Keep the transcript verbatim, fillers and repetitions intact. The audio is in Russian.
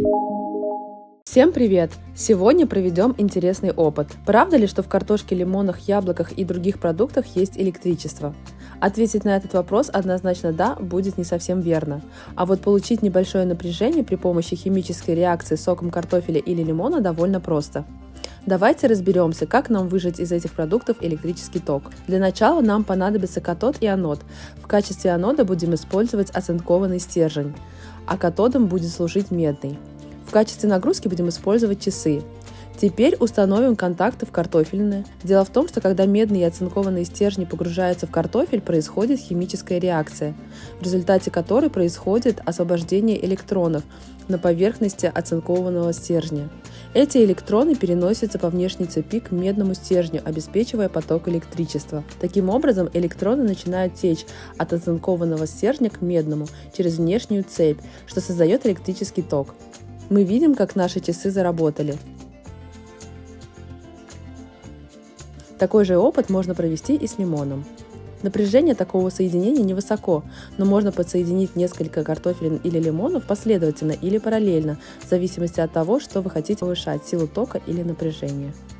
Всем привет! Сегодня проведем интересный опыт. Правда ли, что в картошке, лимонах, яблоках и других продуктах есть электричество? Ответить на этот вопрос однозначно «да» будет не совсем верно. А вот получить небольшое напряжение при помощи химической реакции с соком картофеля или лимона довольно просто. Давайте разберемся, как нам выжать из этих продуктов электрический ток. Для начала нам понадобится катод и анод. В качестве анода будем использовать оцинкованный стержень, а катодом будет служить медный. В качестве нагрузки будем использовать часы. Теперь установим контакты в картофельные. Дело в том, что когда медные и оцинкованные стержни погружаются в картофель, происходит химическая реакция, в результате которой происходит освобождение электронов на поверхности оцинкованного стержня. Эти электроны переносятся по внешней цепи к медному стержню, обеспечивая поток электричества. Таким образом, электроны начинают течь от оцинкованного стержня к медному через внешнюю цепь, что создает электрический ток. Мы видим, как наши часы заработали. Такой же опыт можно провести и с лимоном. Напряжение такого соединения невысоко, но можно подсоединить несколько картофелин или лимонов последовательно или параллельно, в зависимости от того, что вы хотите повышать – силу тока или напряжение.